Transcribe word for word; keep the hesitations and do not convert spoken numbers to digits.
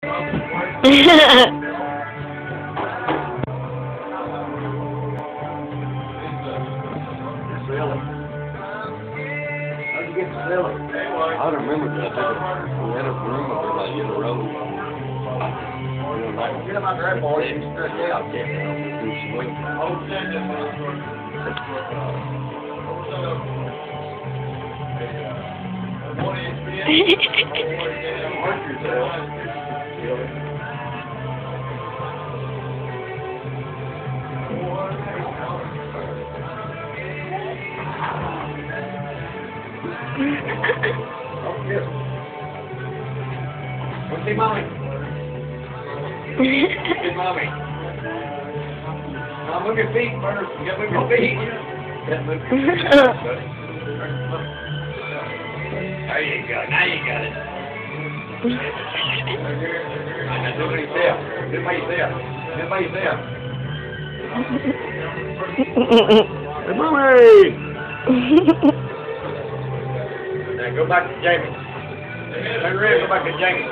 How'd you get to Silly? I don't remember that. We had a room up there like in the road. Get him out there, boy. He's stressed out. He's sweet. Work yourself. Oh, yes. Let's see mommy. Good mommy. Now move your feet first. You gotta move your feet. You gotta move your feet. There you go. Now you got it. Now do it by yourself. Do it by yourself. Do it by yourself. Hey, mommy! Now go back to Jamie. Turn around, go back to Jamie.